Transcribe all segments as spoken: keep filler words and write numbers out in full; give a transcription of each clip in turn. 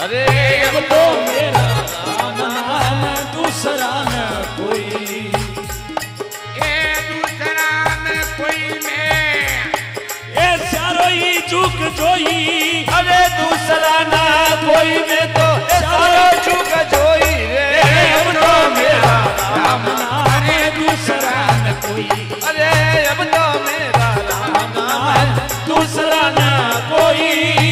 अरे अब तो मेरा राम नाम दूसरा न कोई, ए दूसरा न कोई में ए सारो ही चूक जोई। अरे दूसरा ना कोई में तो सारो चूक जोई रे। अब तो मेरा राम नाम दूसरा न कोई, अरे अब तो मेरा राम नाम दूसरा न कोई।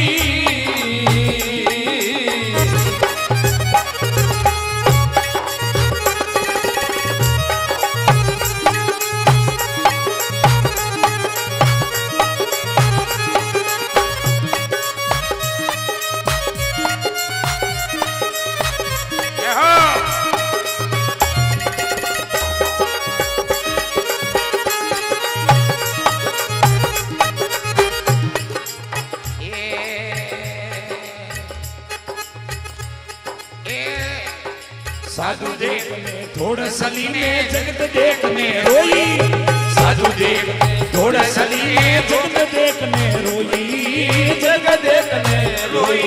साधु देखने थोड़ा सली में जगत देखने रोई, साधु देखने थोड़ा सली में जगत देखने रोई, जगत देखने रोई।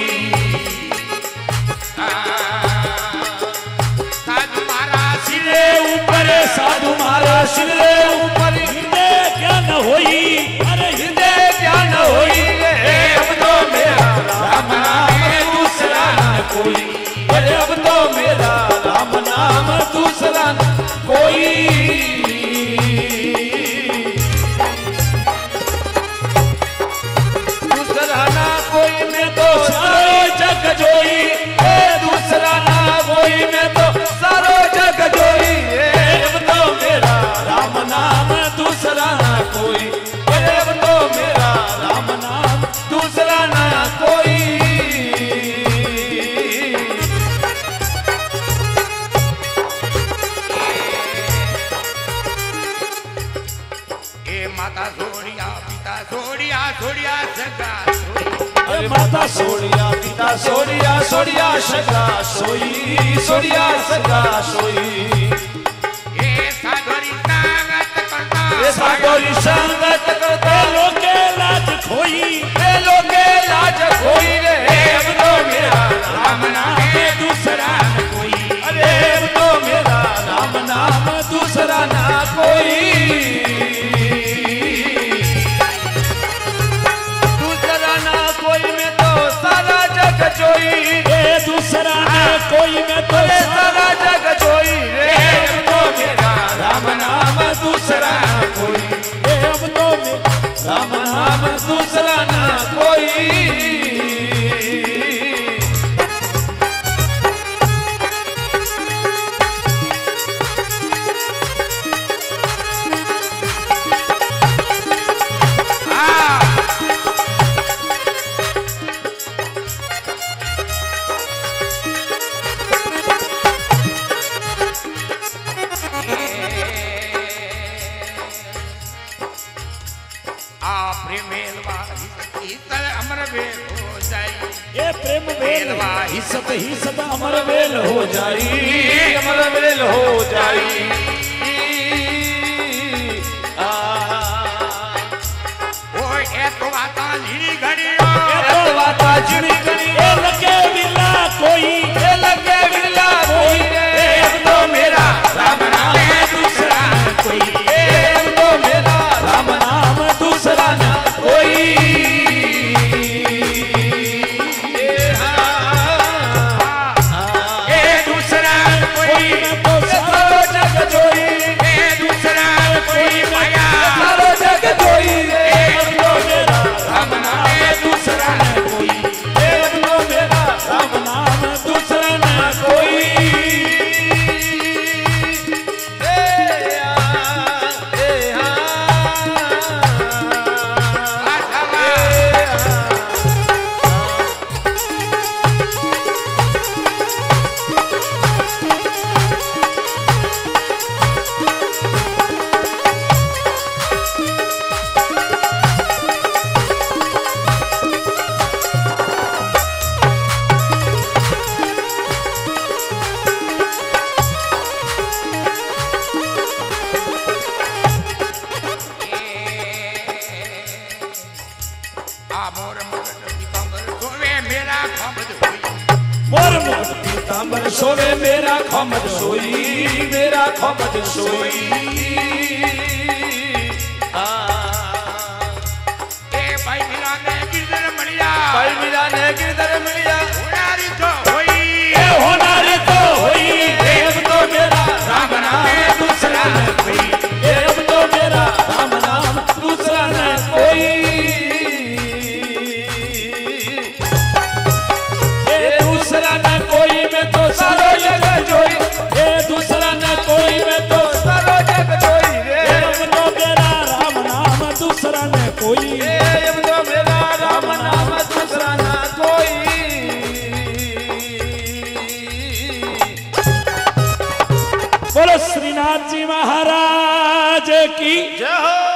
साधु मारा सिरे ऊपर, साधु मारा सिरे ऊपर हृदय ज्ञान होई। अरे हृदय ज्ञान होई रे। अब तो मेरा राम नाम दूसरा न कोई, अरे अब तो मेरा राम नाम दूसरा न कोई। दूसरा ना कोई में तो सारो जग जोई, ए दूसरा ना कोई में तो सारो जग जोई। अब तो मेरा राम नाम दूसरा ना कोई, अरे अब तो मेरा राम नाम दूसरा ना कोई। माता सोड़िया पिता सोड़िया सोड़िया सगा अरे माता सोड़िया पिता सोड़िया सोड़िया सगा सोई, सोड़िया सगा सोई। ए सागरी संगत करता, ए सागरी संगत करता लोके लाज खोई, ए लोके लाज खोई रे। अब तो मेरा राम नाम दूसरा न कोई, अरे अब तो मेरा राम नाम दूसरा न कोई। जोई रे दूसरा ना कोई में तो सारा जग जोई रे। अब तो मेरा राम नाम दूसरा ना कोई, अब तो मेरा राम नाम दूसरा ना कोई। हिसत हिसत अमर वेल हो जाई, अमर वेल हो जाई। ओ एक वाता झिड़ी घड़ी, एक वाता झिड़ी घड़ी लगे विला कोई, लगे विला कोई। अब तो मेरा राम नाम दूसरा न कोई, अब तो मेरा राम नाम दूसरा न कोई। राम नाम दूसरा न कोई, राम नाम दूसरा मेरा खमद सोई मेरा खमद सोई ए भाई मिला ने गिरधर मिलिया भाई मिला ने गिरधर मिलिया होनारी तो होई ए होनारी तो होई अब तो मेरा राम नाम दूसरा न कोई ए अब तो मेरा राम नाम दूसरा न कोई ए दूसरा न कोई मैं तो सारो जग जोई ए दूसरा न कोई मैं तो सारो जग जोई रे अब तो मेरा राम नाम दूसरा न कोई ए अब तो मेरा राम नाम दूसरा न कोई बोलो श्रीनाथ जी महाराज की जय हो।